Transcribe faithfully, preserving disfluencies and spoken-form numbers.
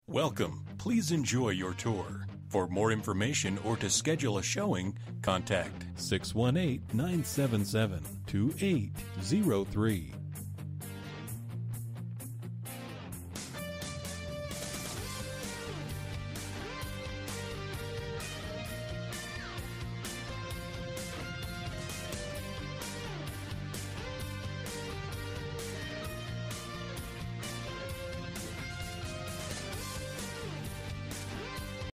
Welcome. Please enjoy your tour. For more information or to schedule a showing, contact six one eight, nine seven seven, two eight zero three.